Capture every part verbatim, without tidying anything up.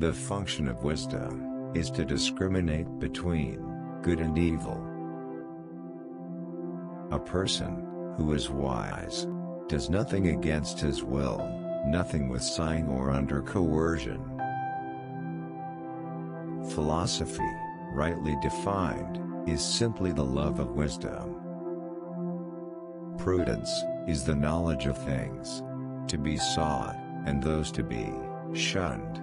The function of wisdom is to discriminate between good and evil. A person who is wise does nothing against his will, nothing with sighing or under coercion. Philosophy, rightly defined, is simply the love of wisdom. Prudence is the knowledge of things to be sought, and those to be shunned.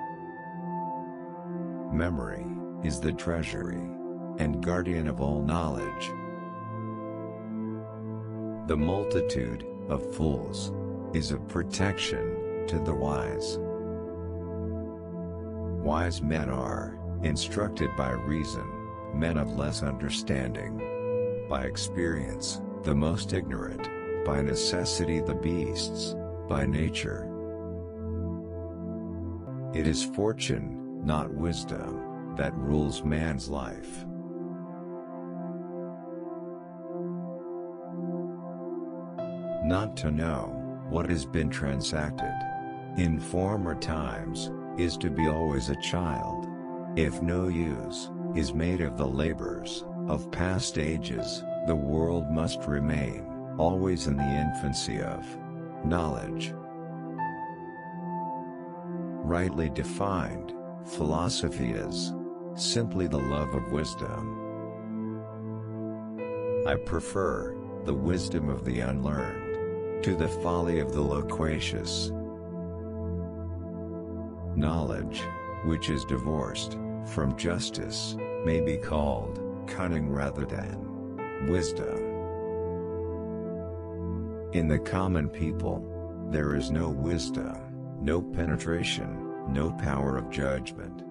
Memory is the treasury and guardian of all knowledge. The multitude of fools is a protection to the wise. Wise men are instructed by reason, men of less understanding by experience, the most ignorant by necessity, the beasts by nature. It is fortune, not wisdom, that rules man's life. Not to know what has been transacted in former times is to be always a child. If no use is made of the labors of past ages, the world must remain always in the infancy of knowledge. Rightly defined, philosophy is simply the love of wisdom. I prefer the wisdom of the unlearned to the folly of the loquacious. Knowledge, which is divorced from justice, may be called cunning rather than wisdom. In the common people, there is no wisdom, no penetration, no power of judgment.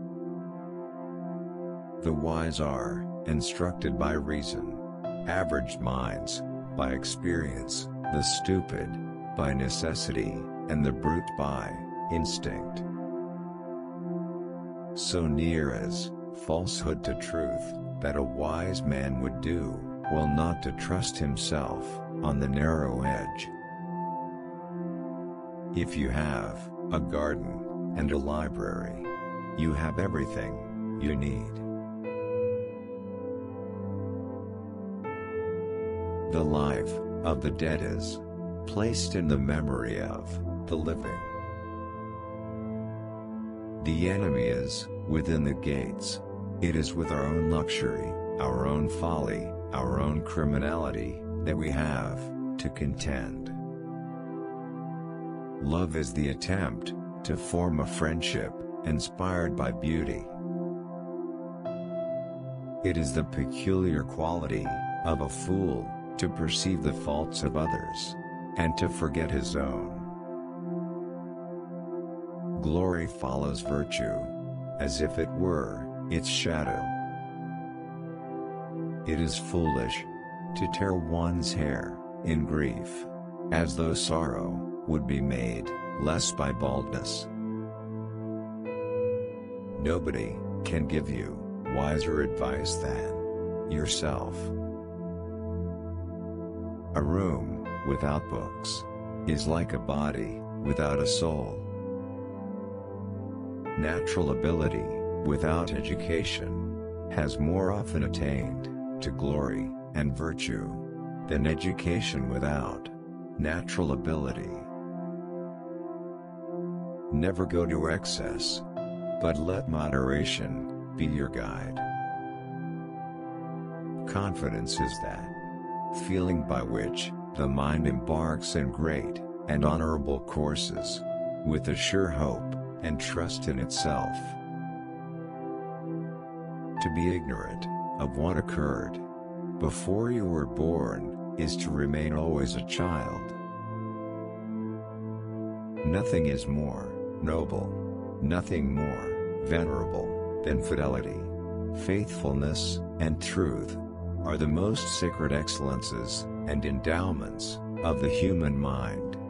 The wise are instructed by reason, average minds by experience, the stupid by necessity, and the brute by instinct. So near as falsehood to truth that a wise man would do well not to trust himself on the narrow edge. If you have a garden and a library, you have everything you need. The life of the dead is placed in the memory of the living. The enemy is within the gates. It is with our own luxury, our own folly, our own criminality, that we have to contend. Love is the attempt to form a friendship inspired by beauty. It is the peculiar quality of a fool to perceive the faults of others and to forget his own. Glory follows virtue as if it were its shadow. It is foolish to tear one's hair in grief, as though sorrow would be made less by baldness. Nobody can give you wiser advice than yourself. A room without books is like a body without a soul. Natural ability without education has more often attained to glory and virtue than education without natural ability. Never go to excess, but let moderation be your guide. Confidence is that feeling by which the mind embarks in great and honorable courses, with a sure hope and trust in itself. To be ignorant of what occurred before you were born is to remain always a child. Nothing is more noble, nothing more venerable than fidelity. Faithfulness and truth are the most sacred excellences and endowments of the human mind.